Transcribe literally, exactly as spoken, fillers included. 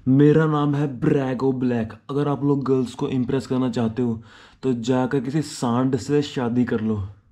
मेरा नाम है ब्रैगो ब्लैक। अगर आप लोग गर्ल्स को इम्प्रेस करना चाहते हो तो जाकर किसी सांड से शादी कर लो।